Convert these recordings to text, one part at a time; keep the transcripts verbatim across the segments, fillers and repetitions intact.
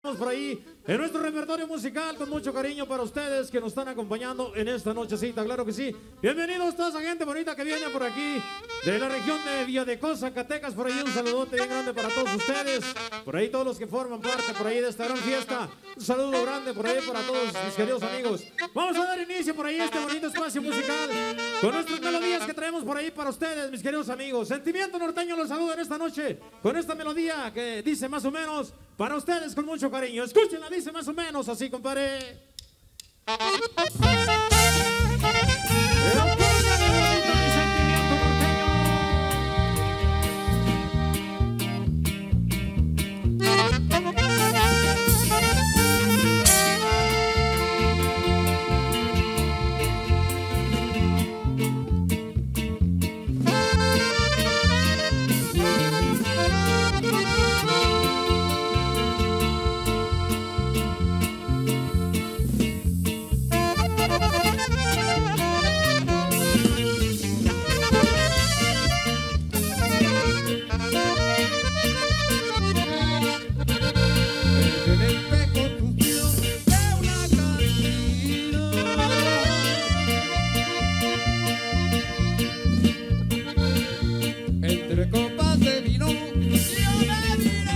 Por ahí en nuestro repertorio musical con mucho cariño para ustedes que nos están acompañando en esta nochecita, claro que sí. Bienvenidos toda esa gente bonita que viene por aquí de la región de Villadecoz, Zacatecas. Por ahí un saludote bien grande para todos ustedes, por ahí todos los que forman parte por ahí de esta gran fiesta. Un saludo grande por ahí para todos mis queridos amigos. Vamos a dar inicio por ahí a este bonito espacio musical con nuestras melodías que traemos por ahí para ustedes, mis queridos amigos. Sentimiento Norteño los saluda en esta noche con esta melodía que dice más o menos para ustedes con mucho cariño. Escúchenla, dice más o menos así, compadre. Entre copas de vino yo me miré.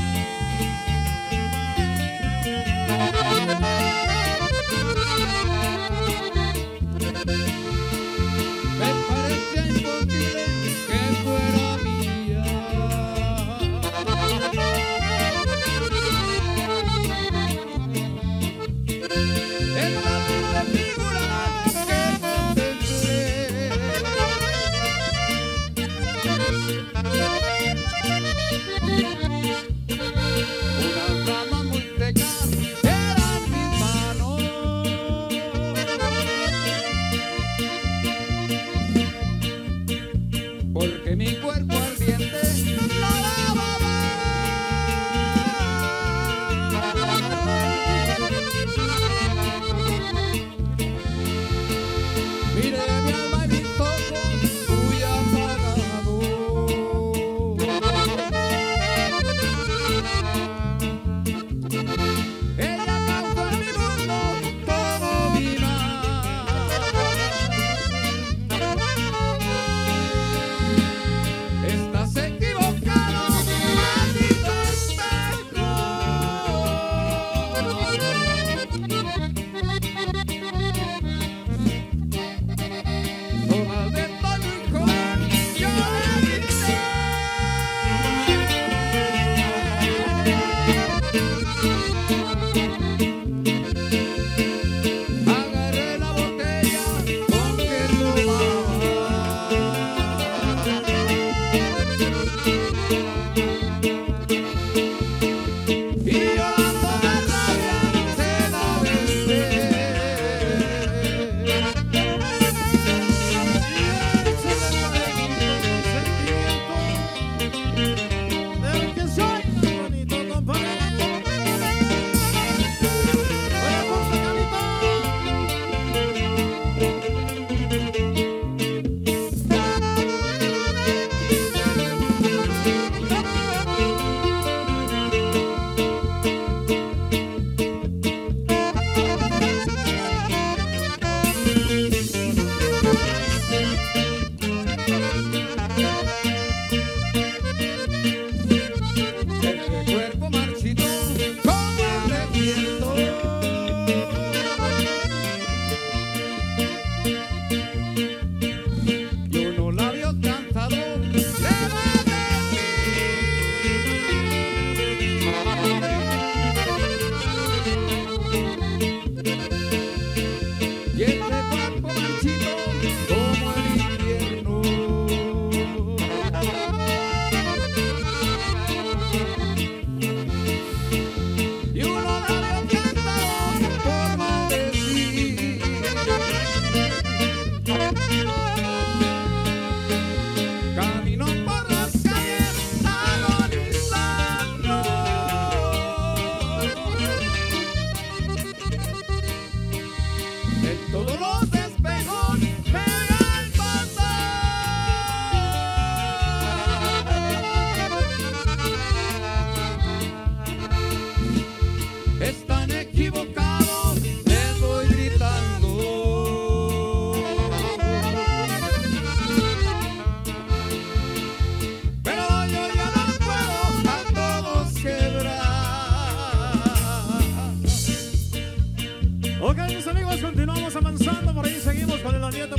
Me parecía imposible que fuera mía.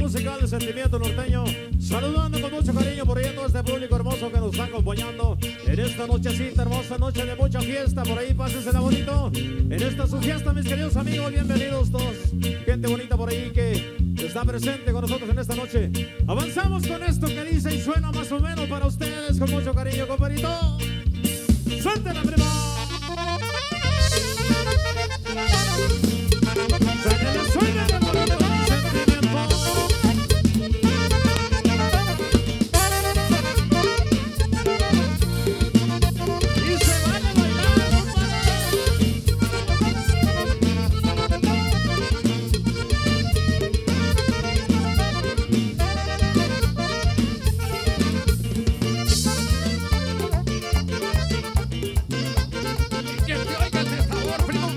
musical de Sentimiento Norteño. Saludando con mucho cariño por ahí a todo este público hermoso que nos está acompañando en esta nochecita hermosa, noche de mucha fiesta. Por ahí pásensela bonito en esta su fiesta, mis queridos amigos. Bienvenidos todos, gente bonita por ahí que está presente con nosotros en esta noche. Avanzamos con esto que dice y suena más o menos para ustedes con mucho cariño, compadrito. ¡Suelten la prima! ¡Suena, suena de bonito sentimiento! Y se van a bailar, Que te oiga ese sabor, primo.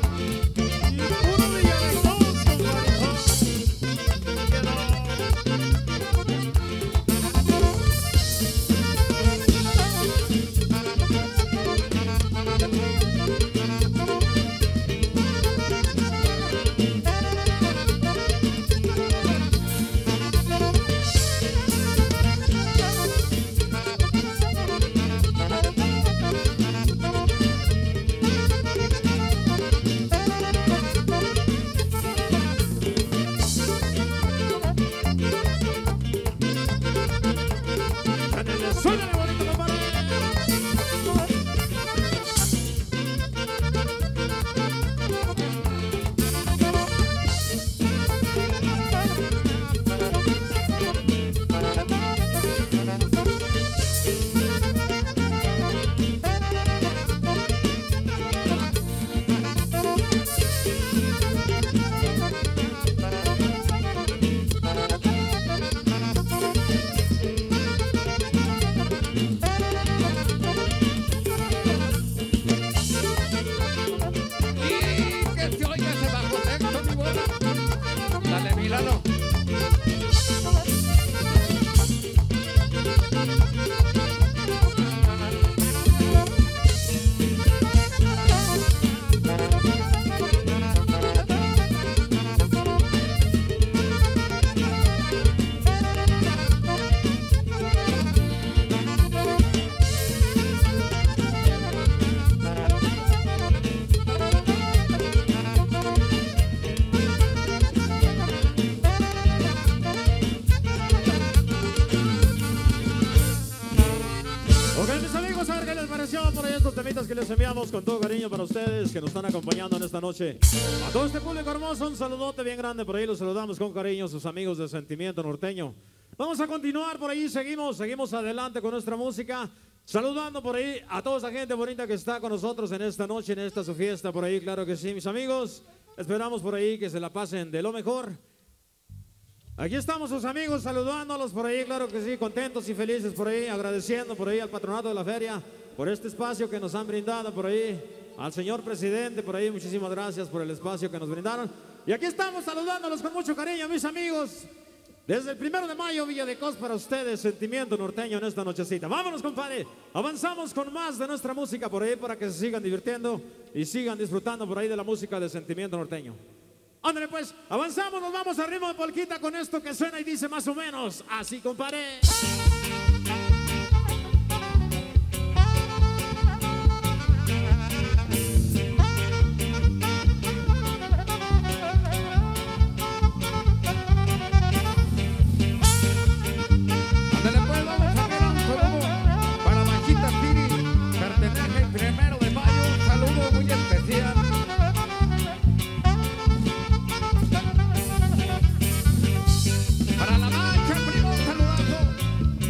Por ahí estos temitas que les enviamos con todo cariño para ustedes que nos están acompañando en esta noche. A todo este público hermoso, un saludote bien grande por ahí, los saludamos con cariño, sus amigos de Sentimiento Norteño. Vamos a continuar por ahí, seguimos, seguimos adelante con nuestra música, saludando por ahí a toda esa gente bonita que está con nosotros en esta noche, en esta su fiesta por ahí, claro que sí, mis amigos. Esperamos por ahí que se la pasen de lo mejor. Aquí estamos sus amigos saludándolos por ahí, claro que sí, contentos y felices por ahí, agradeciendo por ahí al patronato de la feria por este espacio que nos han brindado por ahí, al señor presidente por ahí, muchísimas gracias por el espacio que nos brindaron. Y aquí estamos saludándolos con mucho cariño, mis amigos, desde el primero de mayo, Villa de Cos, para ustedes, Sentimiento Norteño en esta nochecita. Vámonos, compadre, avanzamos con más de nuestra música por ahí para que se sigan divirtiendo y sigan disfrutando por ahí de la música de Sentimiento Norteño. Ándale pues, avanzamos, nos vamos al ritmo de polquita con esto que suena y dice más o menos así, compadre. Ándale pues, vamos a ver un saludo para Machita Tiri, pertenece el primero de mayo, un saludo muy especial. Para la mancha, primo, un saludazo.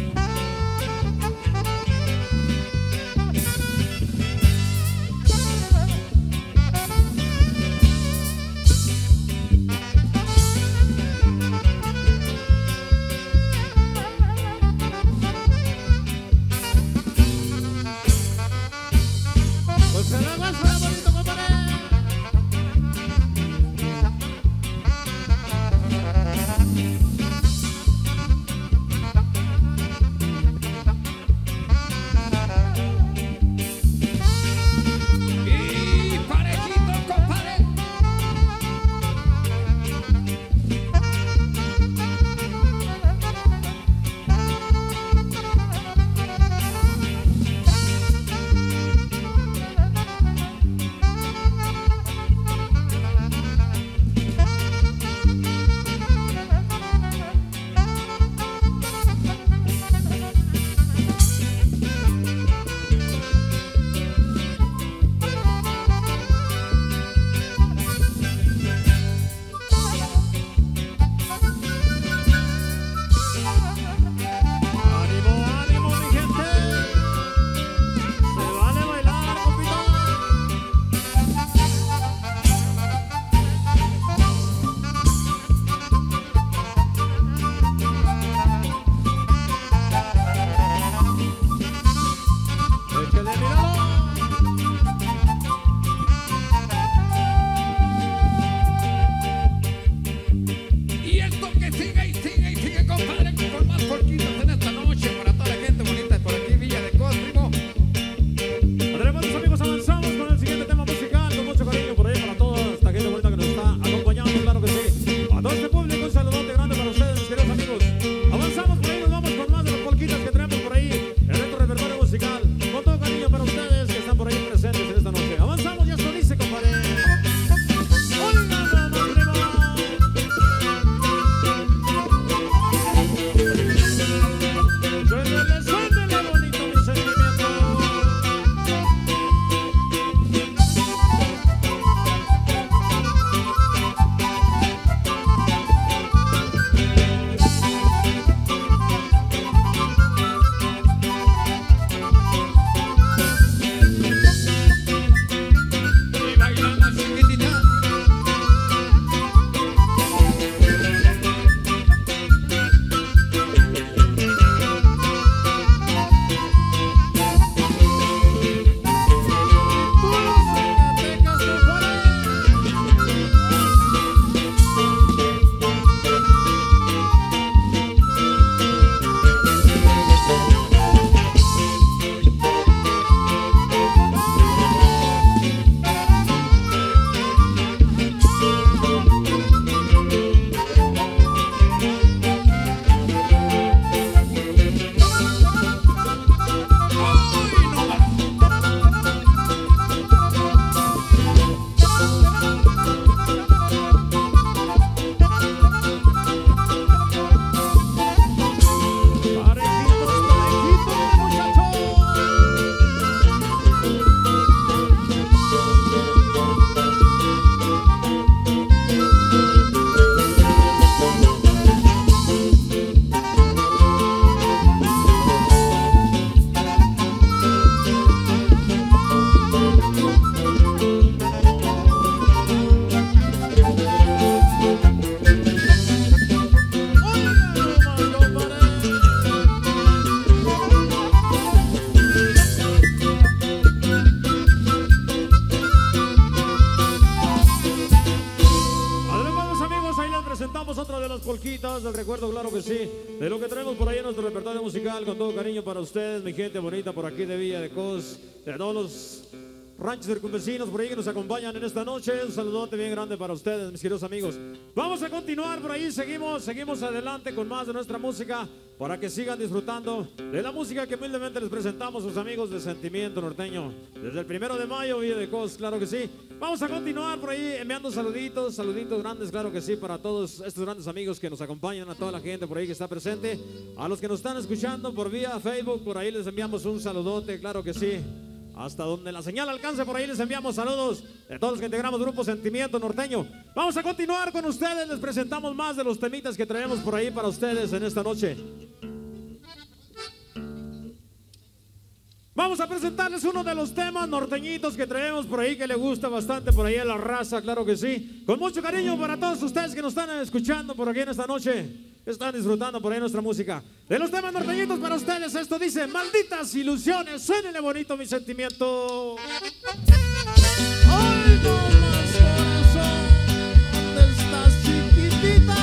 polquitas del recuerdo, claro que sí, de lo que tenemos por ahí en nuestro repertorio musical, con todo cariño para ustedes, mi gente bonita por aquí de Villa de Cos, de todos los ranchos circunvecinos por ahí que nos acompañan en esta noche. Un saludote bien grande para ustedes, mis queridos amigos. Vamos a continuar por ahí, seguimos, seguimos adelante con más de nuestra música para que sigan disfrutando de la música que humildemente les presentamos a sus amigos de Sentimiento Norteño. Desde el primero de mayo, Villa de Cos, claro que sí. Vamos a continuar por ahí enviando saluditos, saluditos grandes, claro que sí, para todos estos grandes amigos que nos acompañan, a toda la gente por ahí que está presente, a los que nos están escuchando por vía Facebook, por ahí les enviamos un saludote, claro que sí. Hasta donde la señal alcance, por ahí les enviamos saludos de todos los que integramos Grupo Sentimiento Norteño. Vamos a continuar con ustedes, les presentamos más de los temitas que traemos por ahí para ustedes en esta noche. Vamos a presentarles uno de los temas norteñitos que traemos por ahí, que le gusta bastante por ahí a la raza, claro que sí. Con mucho cariño para todos ustedes que nos están escuchando por aquí en esta noche, que están disfrutando por ahí nuestra música. De los temas norteñitos para ustedes, esto dice: malditas ilusiones, suénele bonito mi sentimiento. Ay, no más corazón, ¿dónde estás, chiquitita?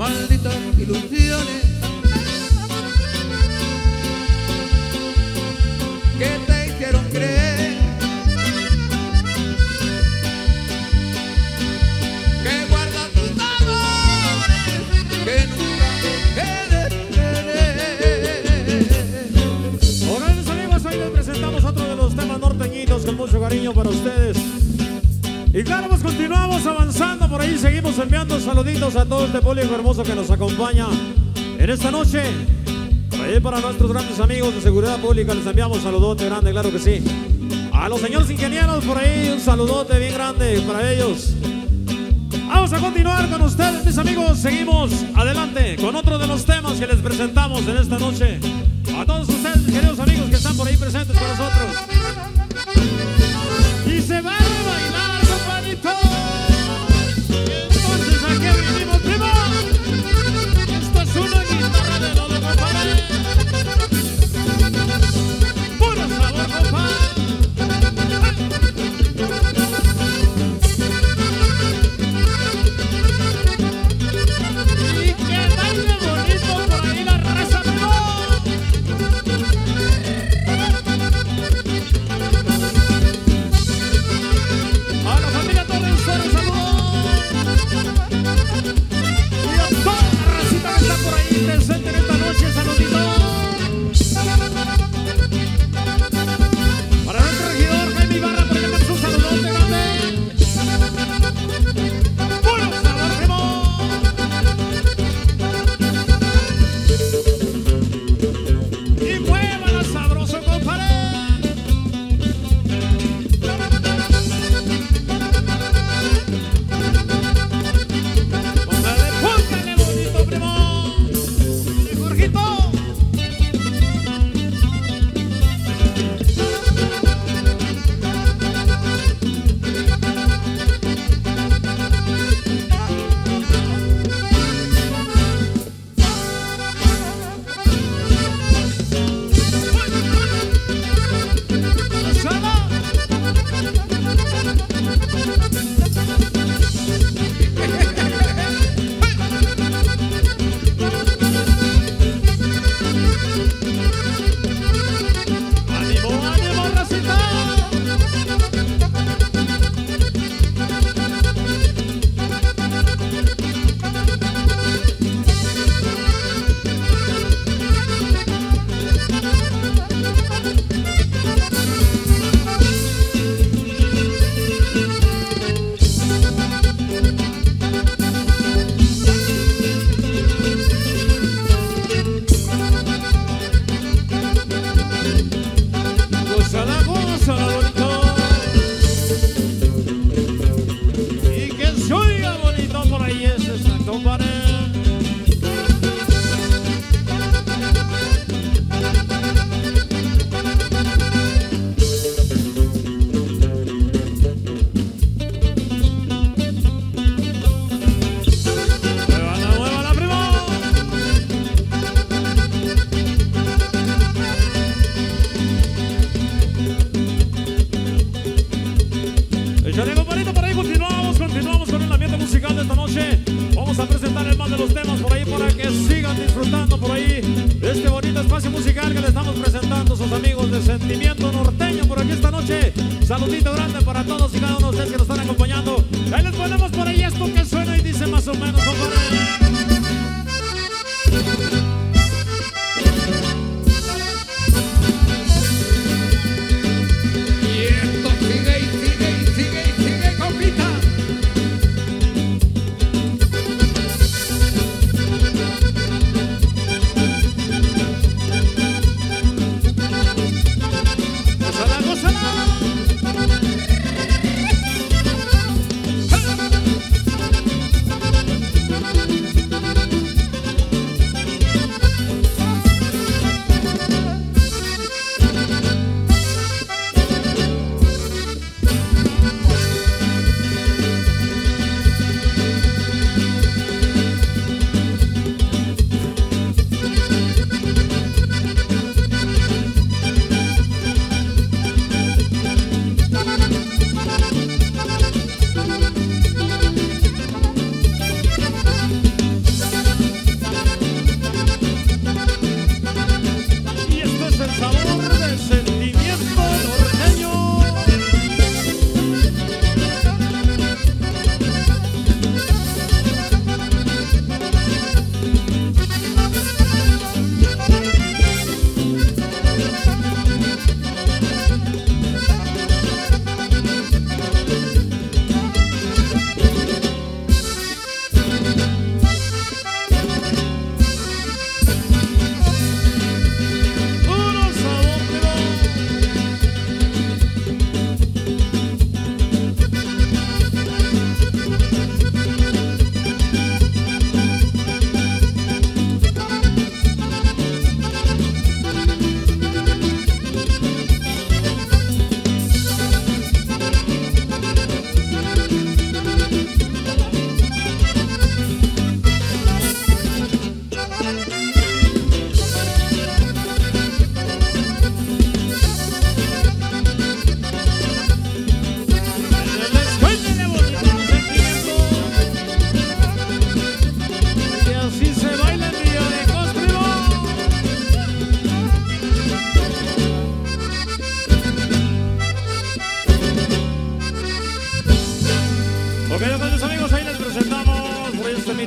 malditas ilusiones que te hicieron creer que guardas tus amores que nunca he de tener. Hola mis amigos, hoy les presentamos otro de los temas norteñitos con mucho cariño para ustedes. Y claro, pues continuamos avanzando por ahí, seguimos enviando saluditos a todo este público hermoso que nos acompaña en esta noche. Por ahí para nuestros grandes amigos de seguridad pública les enviamos saludote grande, claro que sí. A los señores ingenieros por ahí, un saludote bien grande para ellos. Vamos a continuar con ustedes, mis amigos, seguimos adelante con otro de los temas que les presentamos en esta noche. A todos ustedes, mis queridos amigos que están por ahí presentes con nosotros. Y se va a bailar, compadrito. Entonces aquí venimos, primo. Esto es una guitarra de lodo, compadre. Puro sabor, compadre. Y que baile bonito por ahí la raza, primo. A la familia Torres, saludos. Y a toda la racita que está por ahí presente en esta noche, saluditos. Para nuestro regidor Jaime Ibarra, por allá tenemos un saludote grande. ¡Puro sabor, primo! Y muévala sabroso, compadre. Póngale, póngale bonito, primo. Y Jorgito. ¡Sala! ¡Ánimo, ánimo, racita! Gózala, gózala, bonito. Y que se oiga bonito por ahí ese saco, compadre. Muévala, muévala, primo. Échale, compadrito, por ahí continuamos, continuamos con el ambiente musical de esta noche. Vamos a presentarles más de los temas por ahí para que sigan disfrutando por ahí de este bonito espacio musical que le estamos presentando a sus amigos de Sentimiento Norteño por aquí esta noche. Saludito grande para todos y cada uno de ustedes que nos están acompañando. Ahí les ponemos por ahí esto que suena y dice más o menos, compadre. Y esto sigue y sigue y sigue y sigue, compita. Gózala, gózala.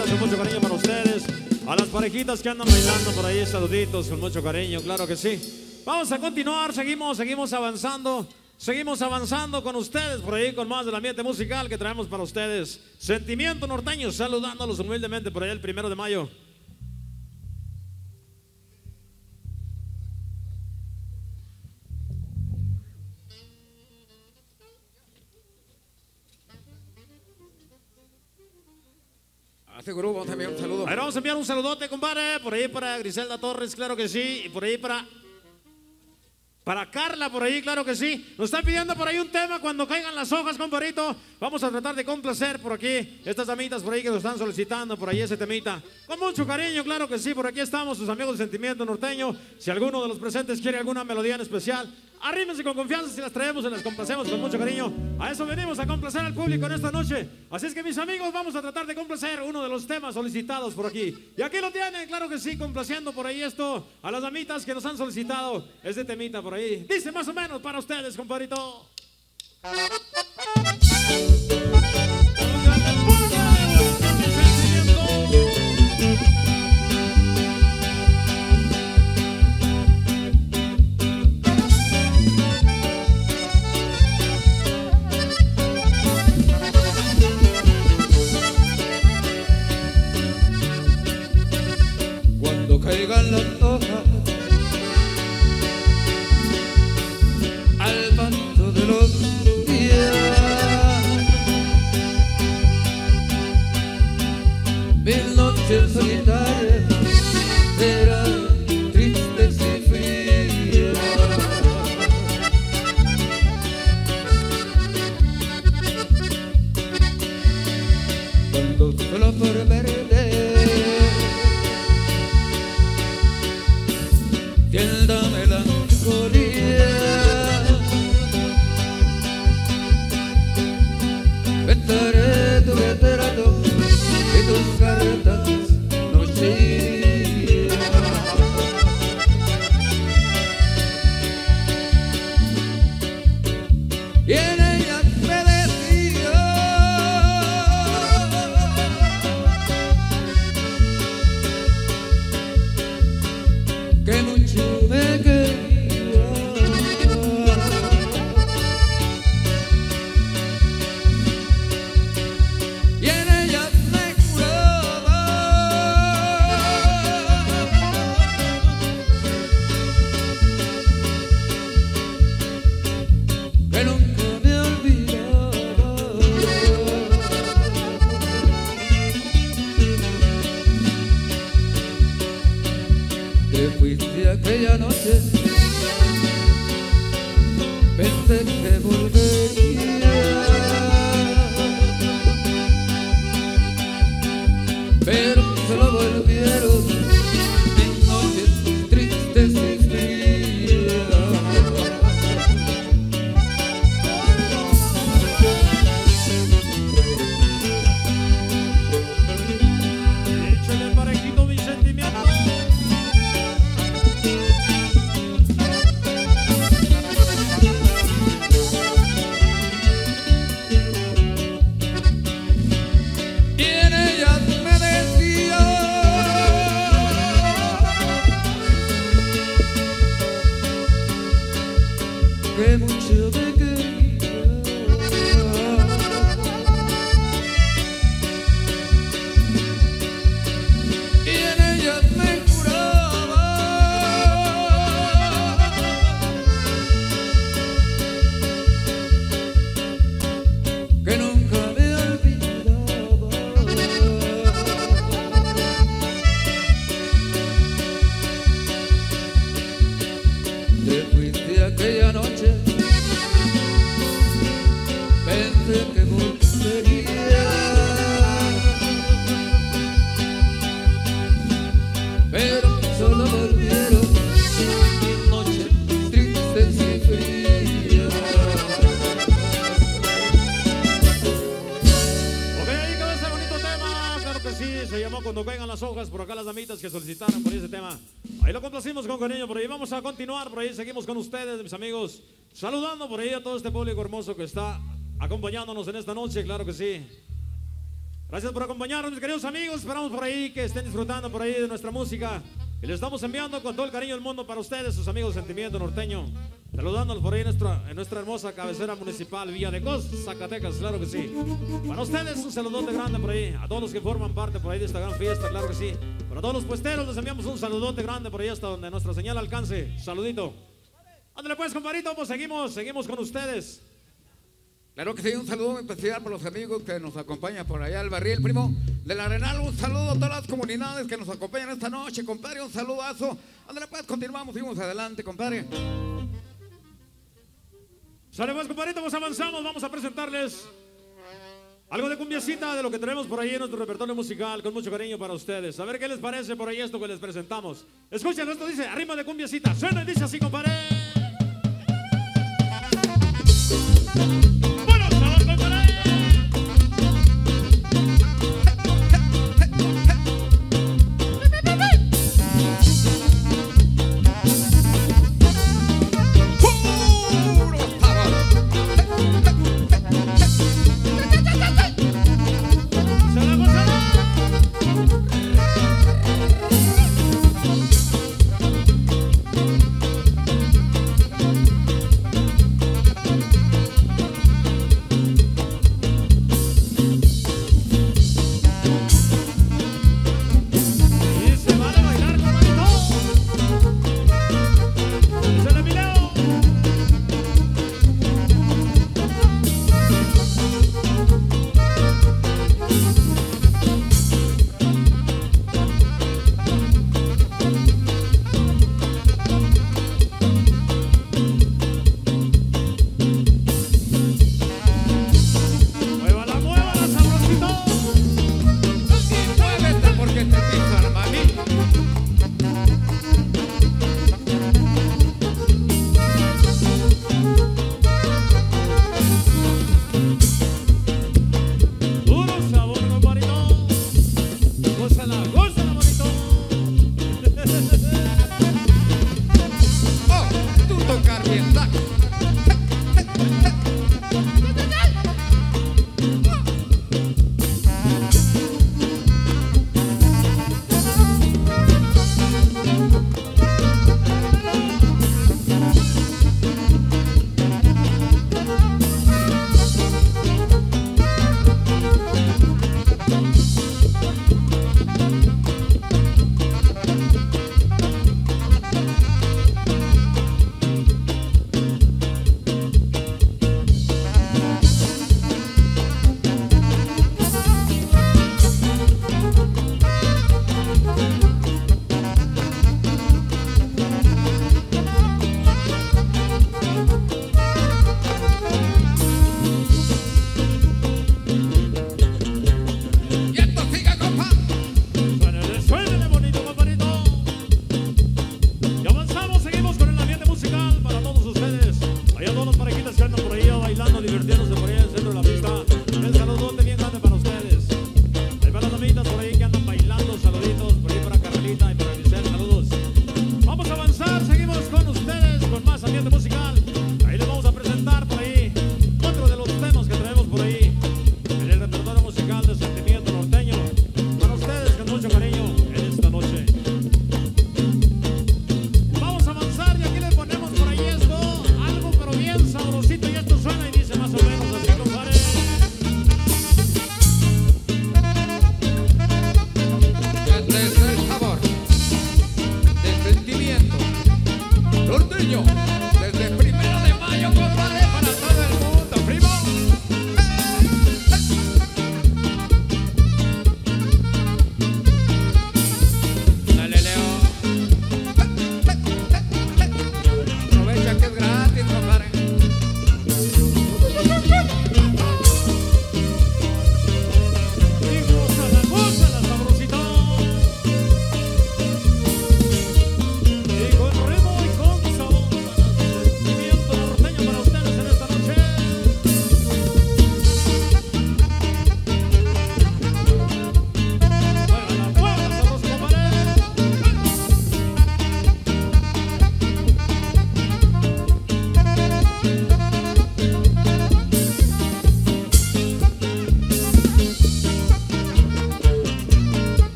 damitas, con mucho cariño para ustedes. A las parejitas que andan bailando por ahí, saluditos con mucho cariño, claro que sí. Vamos a continuar, seguimos, seguimos avanzando. Seguimos avanzando con ustedes por ahí con más del ambiente musical que traemos para ustedes. Sentimiento Norteño, saludándolos humildemente por ahí el primero de mayo. Hace grupo, vamos a enviar un saludo. Ahora vamos a enviar un saludote, compadre, por ahí para Griselda Torres, claro que sí, y por ahí para... Para Carla, por ahí, claro que sí. Nos están pidiendo por ahí un tema cuando caigan las hojas, compadrito. Vamos a tratar de complacer por aquí estas damitas por ahí que nos están solicitando por ahí ese temita. Con mucho cariño, claro que sí. Por aquí estamos, sus amigos del Sentimiento Norteño. Si alguno de los presentes quiere alguna melodía en especial, arrímense con confianza, si las traemos, se las complacemos con mucho cariño. A eso venimos, a complacer al público en esta noche. Así es que, mis amigos, vamos a tratar de complacer uno de los temas solicitados por aquí. Y aquí lo tienen, claro que sí, complaciendo por ahí esto a las damitas que nos han solicitado este temita por ahí. Dice más o menos para ustedes, compadrito. Cuando caigan las hojas al manto de los días, mil noches solitarias serán tristes y frías. Cuando solo por verte tienda melancolía, ventaré tu retrato y tus cartas noche y día. Y en ellas me decía que mucho me quería, y en ellas me juraba que nunca me olvidaba. Te fuiste aquella noche, pensé que volvería, pero solo volvieron mis noches tristes y frías. Échale parejito mi sentimiento. Y en ellas me decía que mucho me quería, y en ellas me juraba que nunca me olvidaba. Te fuiste aquella noche, pensé que volvería, pero solo volvieron mis noches tristes y frías. Ok, ahí quedó ese bonito tema, claro que sí, se llamó Cuando caigan las hojas, por acá las damitas que solicitaron por ese tema. Ahí lo complacimos con cariño, por ahí vamos a continuar, por ahí seguimos con ustedes, mis amigos, saludando por ahí a todo este público hermoso que está acompañándonos en esta noche, claro que sí. Gracias por acompañarnos, mis queridos amigos. Esperamos por ahí que estén disfrutando por ahí de nuestra música. Y les estamos enviando con todo el cariño del mundo para ustedes, sus amigos de Sentimiento Norteño. Saludándolos por ahí en nuestra, en nuestra hermosa cabecera municipal, Villa de Cos, Zacatecas, claro que sí. Para ustedes un saludote grande por ahí, a todos los que forman parte por ahí de esta gran fiesta, claro que sí. Para todos los puesteros les enviamos un saludote grande por ahí hasta donde nuestra señal alcance. Saludito. Ándale pues, compadrito, pues seguimos, seguimos con ustedes. Claro que sí, un saludo muy especial para los amigos que nos acompañan por allá, el barril, primo del Arenal. Un saludo a todas las comunidades que nos acompañan esta noche, compadre. Un saludazo. Ándale pues, continuamos, seguimos adelante, compadre. Sale pues, compadrito, pues avanzamos. Vamos a presentarles algo de cumbiacita de lo que tenemos por ahí en nuestro repertorio musical, con mucho cariño para ustedes. A ver qué les parece por ahí esto que les presentamos. Escuchen, esto dice, arriba de cumbiacita. Suena y dice así, compadre.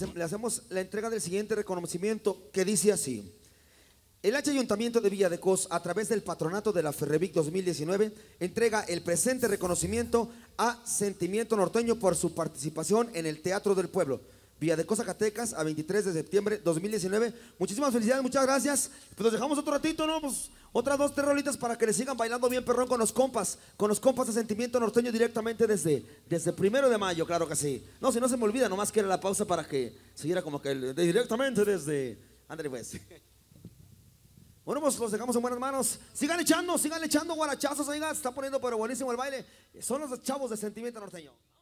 le hacemos la entrega del siguiente reconocimiento que dice así. El H Ayuntamiento de Villa de Cos, a través del patronato de la Ferrevic dos mil diecinueve, entrega el presente reconocimiento a Sentimiento Norteño por su participación en el Teatro del Pueblo. Villa de Cos, Zacatecas, a veintitrés de septiembre de dos mil diecinueve. Muchísimas felicidades, muchas gracias. Pues nos dejamos otro ratito, ¿no? Pues otras dos, tres rolitas para que le sigan bailando bien perrón con los compas, con los compas de Sentimiento Norteño directamente desde, desde primero de mayo, claro que sí. No, si no se me olvida, nomás que era la pausa para que siguiera como que el- directamente desde... André, pues. Bueno, pues los dejamos en buenas manos. Sigan echando, sigan echando guarachazos, oiga, se está poniendo pero buenísimo el baile. Son los chavos de Sentimiento Norteño.